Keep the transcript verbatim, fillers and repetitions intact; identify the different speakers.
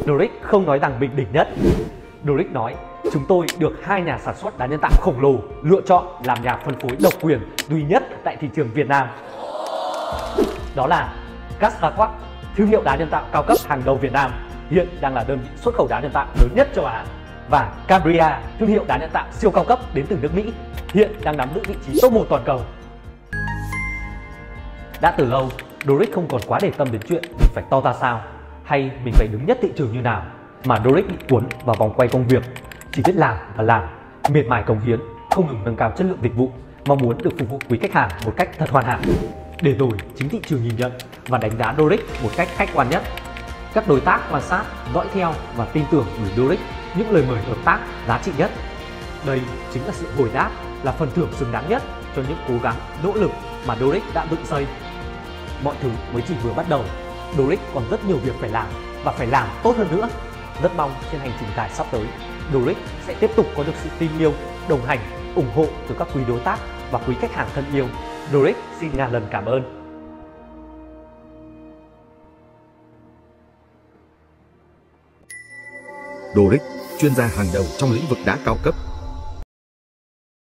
Speaker 1: Doric không nói rằng mình đỉnh nhất. Doric nói, chúng tôi được hai nhà sản xuất đá nhân tạo khổng lồ lựa chọn làm nhà phân phối độc quyền duy nhất tại thị trường Việt Nam. Đó là Gastaquac, thương hiệu đá nhân tạo cao cấp hàng đầu Việt Nam, hiện đang là đơn vị xuất khẩu đá nhân tạo lớn nhất châu Á, và Cambria, thương hiệu đá nhân tạo siêu cao cấp đến từ nước Mỹ, hiện đang nắm giữ vị trí top một toàn cầu. Đã từ lâu, Doric không còn quá để tâm đến chuyện mình phải to ra sao hay mình phải đứng nhất thị trường như nào, mà Doric bị cuốn vào vòng quay công việc, chỉ biết làm và làm, miệt mài cống hiến, không ngừng nâng cao chất lượng dịch vụ, mong muốn được phục vụ quý khách hàng một cách thật hoàn hảo. Để rồi chính thị trường nhìn nhận và đánh giá Doric một cách khách quan nhất. Các đối tác quan sát, dõi theo và tin tưởng gửi Doric những lời mời hợp tác giá trị nhất. Đây chính là sự hồi đáp, là phần thưởng xứng đáng nhất cho những cố gắng, nỗ lực mà Doric đã dựng xây. Mọi thứ mới chỉ vừa bắt đầu, Doric còn rất nhiều việc phải làm và phải làm tốt hơn nữa. Rất mong trên hành trình dài sắp tới, Doric sẽ tiếp tục có được sự tin yêu, đồng hành, ủng hộ từ các quý đối tác và quý khách hàng thân yêu. Doric xin ngàn lần cảm ơn.
Speaker 2: Doric, chuyên gia hàng đầu trong lĩnh vực đá cao cấp.